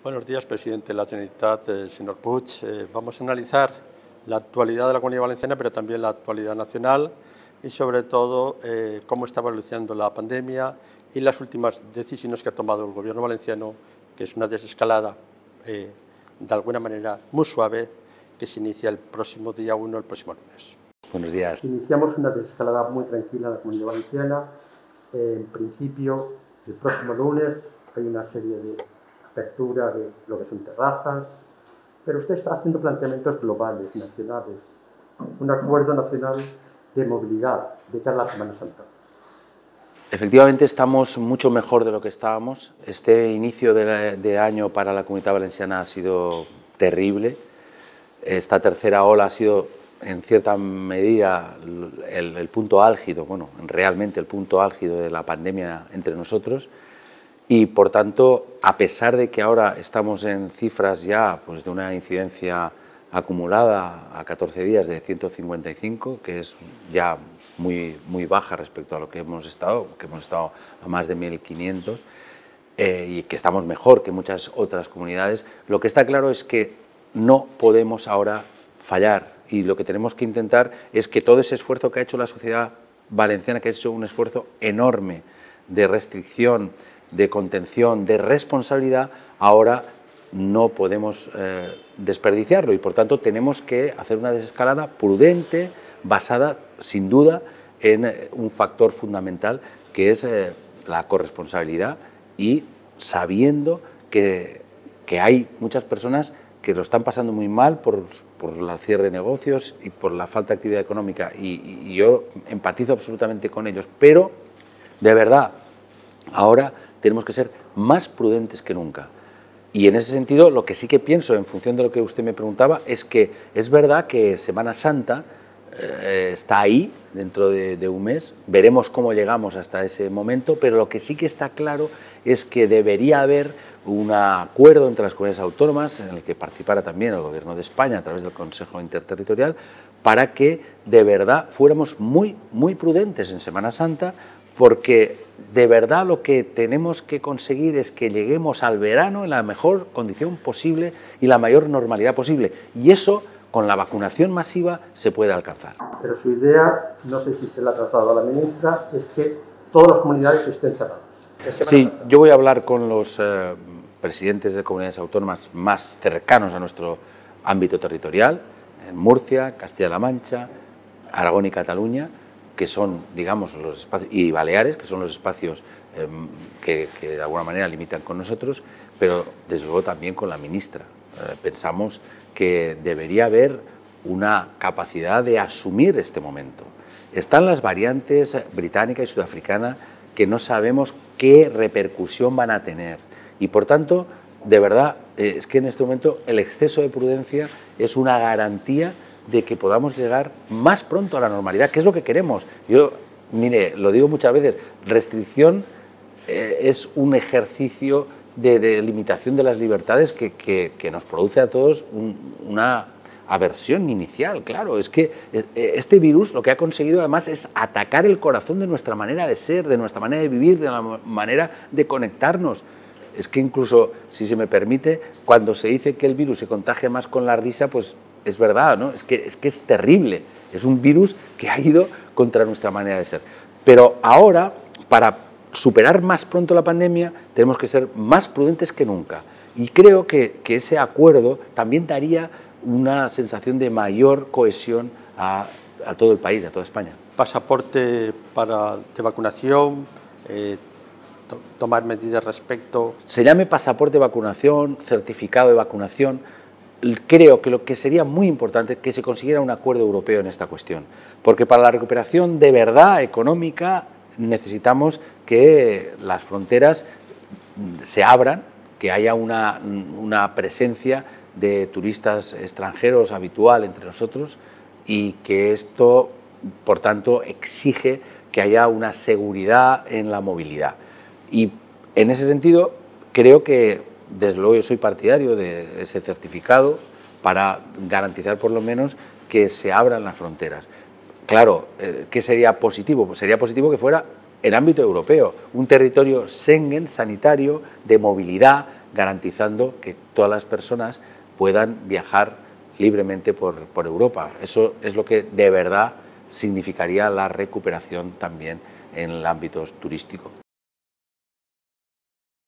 Buenos días, presidente de la Generalitat, señor Puig. Vamos a analizar la actualidad de la Comunidad Valenciana, pero también la actualidad nacional y, sobre todo, cómo está evolucionando la pandemia y las últimas decisiones que ha tomado el Gobierno valenciano, que es una desescalada, de alguna manera muy suave, que se inicia el próximo día 1, el próximo lunes. Buenos días. Iniciamos una desescalada muy tranquila en la Comunidad Valenciana. En principio, el próximo lunes hay una serie de apertura de lo que son terrazas, pero usted está haciendo planteamientos globales, nacionales, un acuerdo nacional de movilidad de cara a la Semana Santa. Efectivamente, estamos mucho mejor de lo que estábamos. Este inicio de año para la Comunidad Valenciana ha sido terrible. Esta tercera ola ha sido, en cierta medida, el punto álgido, bueno, realmente el punto álgido de la pandemia entre nosotros. Y, por tanto, a pesar de que ahora estamos en cifras ya pues, de una incidencia acumulada a 14 días de 155, que es ya muy baja respecto a lo que hemos estado a más de 1.500, y que estamos mejor que muchas otras comunidades, lo que está claro es que no podemos ahora fallar, y lo que tenemos que intentar es que todo ese esfuerzo que ha hecho la sociedad valenciana, que ha hecho un esfuerzo enorme de restricción, de contención, de responsabilidad, ahora no podemos desperdiciarlo, y por tanto tenemos que hacer una desescalada prudente, basada sin duda en un factor fundamental que es la corresponsabilidad, y sabiendo que hay muchas personas que lo están pasando muy mal por el cierre de negocios y por la falta de actividad económica, y yo empatizo absolutamente con ellos, pero de verdad ahora tenemos que ser más prudentes que nunca. Y en ese sentido, lo que sí que pienso, en función de lo que usted me preguntaba, es que es verdad que Semana Santa está ahí, dentro de un mes, veremos cómo llegamos hasta ese momento, pero lo que sí que está claro es que debería haber un acuerdo entre las comunidades autónomas, en el que participara también el Gobierno de España a través del Consejo Interterritorial, para que de verdad fuéramos muy prudentes en Semana Santa, porque de verdad lo que tenemos que conseguir es que lleguemos al verano en la mejor condición posible y la mayor normalidad posible, y eso con la vacunación masiva se puede alcanzar. Pero su idea, no sé si se la ha trazado a la ministra, es que todas las comunidades estén cerradas. Sí, yo voy a hablar con los presidentes de comunidades autónomas más cercanos a nuestro ámbito territorial, en Murcia, Castilla-La Mancha, Aragón y Cataluña, que son, digamos, los espacios, y Baleares, que son los espacios que de alguna manera limitan con nosotros, pero desde luego también con la ministra. Pensamos que debería haber una capacidad de asumir este momento. Están las variantes británica y sudafricana que no sabemos qué repercusión van a tener, y por tanto, de verdad, es que en este momento el exceso de prudencia es una garantía de que podamos llegar más pronto a la normalidad, que es lo que queremos. Yo, mire, lo digo muchas veces, restricción es un ejercicio de limitación de las libertades que nos produce a todos una aversión inicial. Claro, es que este virus lo que ha conseguido además es atacar el corazón de nuestra manera de ser, de nuestra manera de vivir, de la manera de conectarnos. Es que incluso, si se me permite, cuando se dice que el virus se contagia más con la risa, pues es verdad, ¿no? Es que es terrible, es un virus que ha ido contra nuestra manera de ser. Pero ahora, para superar más pronto la pandemia, tenemos que ser más prudentes que nunca. Y creo que ese acuerdo también daría una sensación de mayor cohesión a todo el país, a toda España. Pasaporte de vacunación, tomar medidas respecto. Se llame pasaporte de vacunación, certificado de vacunación. Creo que lo que sería muy importante es que se consiguiera un acuerdo europeo en esta cuestión, porque para la recuperación de verdad económica necesitamos que las fronteras se abran, que haya una presencia de turistas extranjeros habitual entre nosotros, y que esto, por tanto, exige que haya una seguridad en la movilidad. Y en ese sentido creo que, desde luego, yo soy partidario de ese certificado para garantizar por lo menos que se abran las fronteras. Claro, ¿qué sería positivo? Pues sería positivo que fuera en ámbito europeo, un territorio Schengen sanitario, de movilidad, garantizando que todas las personas puedan viajar libremente por Europa. Eso es lo que de verdad significaría la recuperación también en el ámbito turístico.